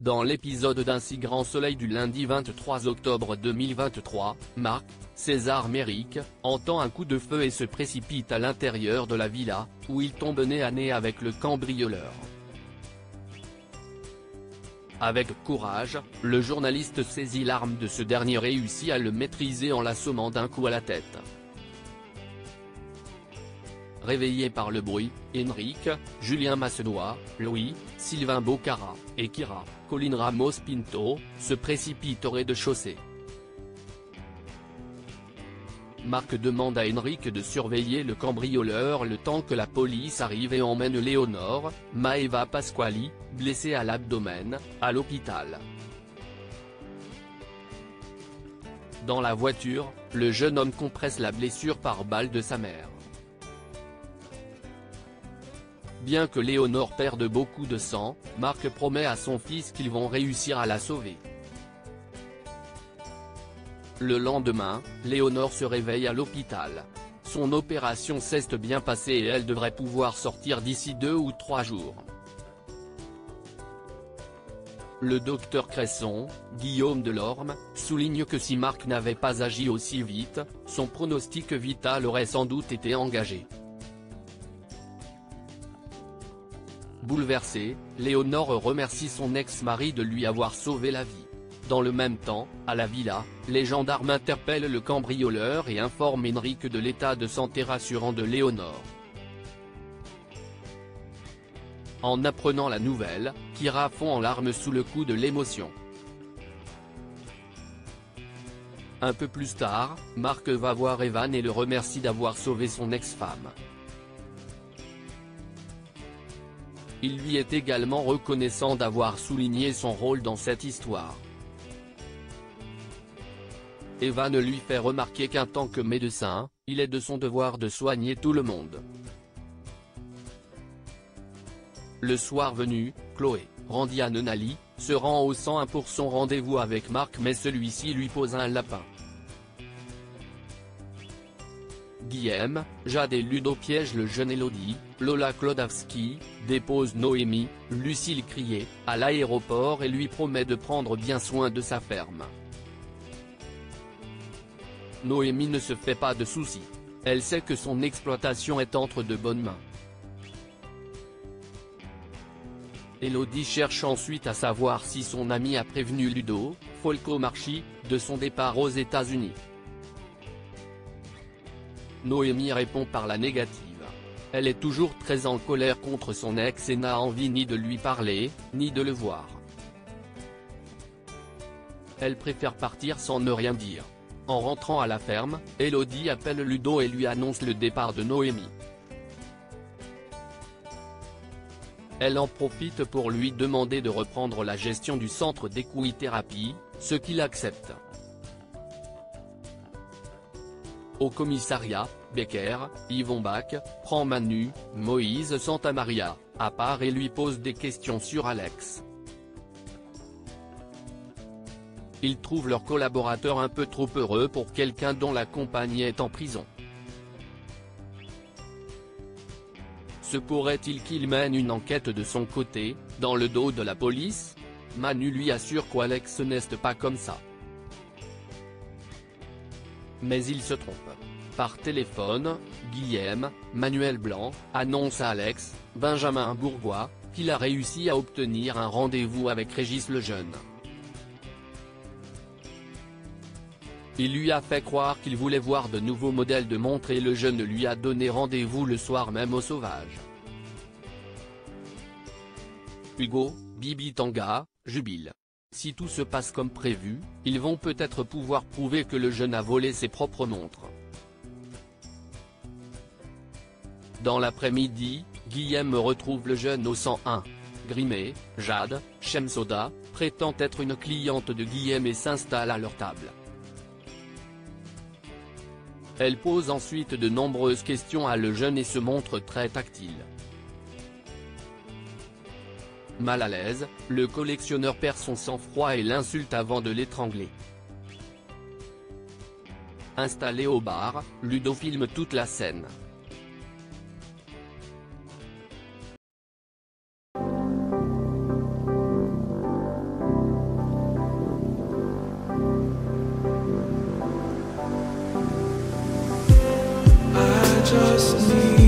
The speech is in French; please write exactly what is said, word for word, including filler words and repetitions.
Dans l'épisode d'Un si grand soleil du lundi vingt-trois octobre deux mille vingt-trois, Marc, César Méric, entend un coup de feu et se précipite à l'intérieur de la villa, où il tombe nez à nez avec le cambrioleur. Avec courage, le journaliste saisit l'arme de ce dernier et réussit à le maîtriser en l'assommant d'un coup à la tête. Réveillés par le bruit, Enrique, Julien Massedois, Louis, Sylvain Bocara, et Kira, Colin Ramos Pinto, se précipitent au rez-de-chaussée. Marc demande à Enrique de surveiller le cambrioleur le temps que la police arrive et emmène Léonore, Maeva Pasquali, blessée à l'abdomen, à l'hôpital. Dans la voiture, le jeune homme compresse la blessure par balle de sa mère. Bien que Léonore perde beaucoup de sang, Marc promet à son fils qu'ils vont réussir à la sauver. Le lendemain, Léonore se réveille à l'hôpital. Son opération s'est bien passée et elle devrait pouvoir sortir d'ici deux ou trois jours. Le docteur Cresson, Guillaume Delorme, souligne que si Marc n'avait pas agi aussi vite, son pronostic vital aurait sans doute été engagé. Bouleversée, Léonore remercie son ex-mari de lui avoir sauvé la vie. Dans le même temps, à la villa, les gendarmes interpellent le cambrioleur et informent Enrique de l'état de santé rassurant de Léonore. En apprenant la nouvelle, Kira fond en larmes sous le coup de l'émotion. Un peu plus tard, Marc va voir Evan et le remercie d'avoir sauvé son ex-femme. Il lui est également reconnaissant d'avoir souligné son rôle dans cette histoire. Evan lui fait remarquer qu'en tant que médecin, il est de son devoir de soigner tout le monde. Le soir venu, Chloé, rendit à Nenali, se rend au cent un pour son rendez-vous avec Marc mais celui-ci lui pose un lapin. Guillaume, Jade et Ludo piègent le jeune Elodie, Lola Klodowski, dépose Noémie, Lucille Crié, à l'aéroport et lui promet de prendre bien soin de sa ferme. Noémie ne se fait pas de soucis. Elle sait que son exploitation est entre de bonnes mains. Elodie cherche ensuite à savoir si son ami a prévenu Ludo, Folco Marchi, de son départ aux États-Unis. Noémie répond par la négative. Elle est toujours très en colère contre son ex et n'a envie ni de lui parler, ni de le voir. Elle préfère partir sans ne rien dire. En rentrant à la ferme, Elodie appelle Ludo et lui annonce le départ de Noémie. Elle en profite pour lui demander de reprendre la gestion du centre d'équithérapie, ce qu'il accepte. Au commissariat, Becker, Yvon Bach, prend Manu, Moïse Santamaria, à part et lui pose des questions sur Alex. Ils trouvent leur collaborateur un peu trop heureux pour quelqu'un dont la compagne est en prison. Se pourrait-il qu'il mène une enquête de son côté, dans le dos de la police? Manu lui assure qu'Alex n'est pas comme ça. Mais il se trompe. Par téléphone, Guillaume, Manuel Blanc, annonce à Alex, Benjamin Bourgois, qu'il a réussi à obtenir un rendez-vous avec Régis Lejeune. Il lui a fait croire qu'il voulait voir de nouveaux modèles de montres et Lejeune lui a donné rendez-vous le soir même au Sauvage. Hugo, Bibi Tanga, jubile. Si tout se passe comme prévu, ils vont peut-être pouvoir prouver que Lejeune a volé ses propres montres. Dans l'après-midi, Guillaume retrouve Lejeune au cent un. Grimé, Jade, Shemsoda, prétend être une cliente de Guillaume et s'installe à leur table. Elle pose ensuite de nombreuses questions à Lejeune et se montre très tactile. Mal à l'aise, le collectionneur perd son sang-froid et l'insulte avant de l'étrangler. Installé au bar, Ludo filme toute la scène. just need